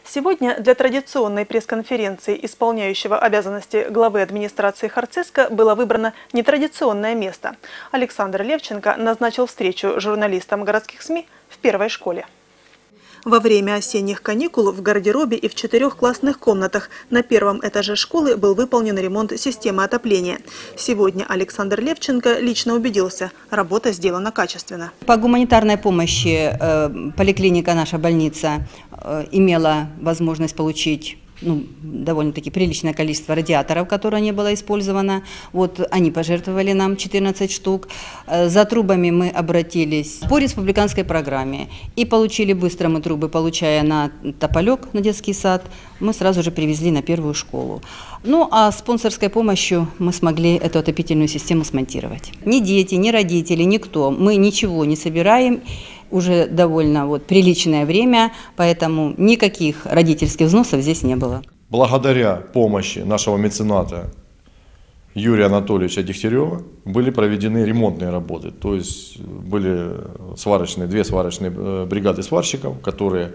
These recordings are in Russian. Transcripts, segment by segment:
Сегодня для традиционной пресс-конференции исполняющего обязанности главы администрации Харциска было выбрано нетрадиционное место. Александр Левченко назначил встречу журналистам городских СМИ в первой школе. Во время осенних каникул в гардеробе и в 4 классных комнатах на первом этаже школы был выполнен ремонт системы отопления. Сегодня Александр Левченко лично убедился – работа сделана качественно. По гуманитарной помощи поликлиника, наша больница, имела возможность получить довольно-таки приличное количество радиаторов, которые не было использовано. Вот они пожертвовали нам 14 штук. За трубами мы обратились по республиканской программе и получили быстро мы трубы, получая на тополек, на детский сад, мы сразу же привезли на первую школу. Ну а спонсорской помощью мы смогли эту отопительную систему смонтировать. Ни дети, ни родители, никто. Мы ничего не собираем. Уже довольно приличное время, поэтому никаких родительских взносов здесь не было. Благодаря помощи нашего мецената Юрия Анатольевича Дегтярева были проведены ремонтные работы. То есть были две сварочные бригады сварщиков, которые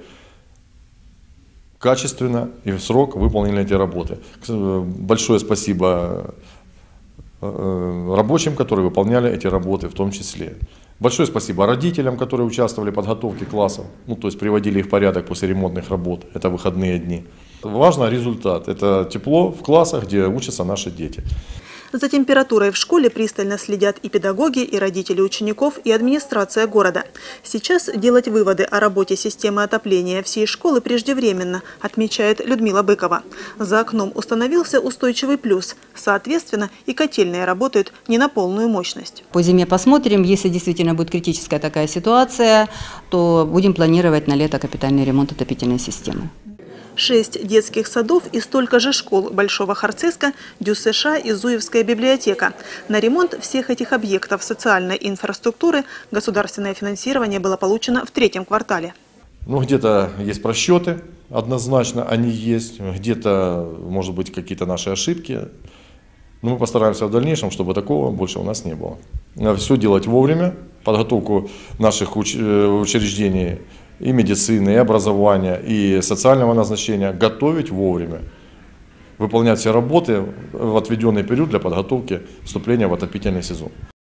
качественно и в срок выполнили эти работы. Большое спасибо рабочим, которые выполняли эти работы в том числе. Большое спасибо родителям, которые участвовали в подготовке классов, то есть приводили их в порядок после ремонтных работ, это выходные дни. Важный результат – это тепло в классах, где учатся наши дети. За температурой в школе пристально следят и педагоги, и родители учеников, и администрация города. Сейчас делать выводы о работе системы отопления всей школы преждевременно, отмечает Людмила Быкова. За окном установился устойчивый плюс. Соответственно, и котельные работают не на полную мощность. По зиме посмотрим. Если действительно будет критическая такая ситуация, то будем планировать на лето капитальный ремонт отопительной системы. 6 детских садов и столько же школ Большого Харциска, ДЮСШ и Зуевская библиотека. На ремонт всех этих объектов социальной инфраструктуры государственное финансирование было получено в 3-м квартале. Где-то есть просчеты, однозначно они есть, где-то, может быть, какие-то наши ошибки. Но мы постараемся в дальнейшем, чтобы такого больше у нас не было. Все делать вовремя, подготовку наших учреждений и медицины, и образования, и социального назначения готовить вовремя, выполнять все работы в отведенный период для подготовки вступления в отопительный сезон.